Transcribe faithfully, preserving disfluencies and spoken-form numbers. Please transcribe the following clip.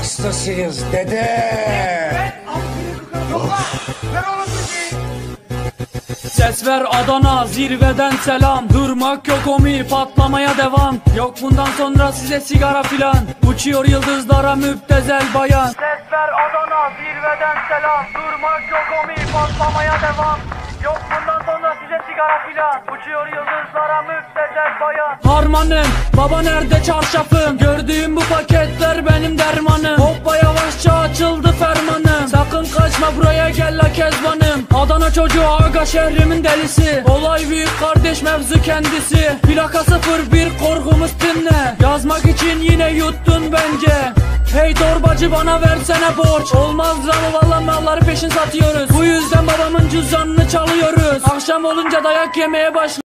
hastasıyız dede. Ses ver Adana, zirveden selam. Durmak yok omi, patlamaya devam. Yok bundan sonra size sigara filan. Uçuyor yıldızlara müptezel bayan. Ses ver Adana, zirveden selam. Durmak yok omi, patlamaya devam. Yok bundan sonra size sigara filan. Uçuyor yıldızlara müptezel bayan. Harmanım, baba nerede çarşafım? Gördüğüm bu paketler benim dermanım. Hoppa yavaşça açıldı fermanım. Sakın kaçma buraya gel la kezbanım. Adana çocuğu aga şehrimin delisi. Olay büyük kardeş mevzu kendisi. Plaka sıfır bir korkumuz dinle. Yazmak için yine yuttun bence. Hey torbacı bana versene borç. Olmaz lan valla malları peşin satıyoruz. Bu yüzden babamın cüzdanını çalıyoruz. Akşam olunca dayak yemeye başlıyoruz.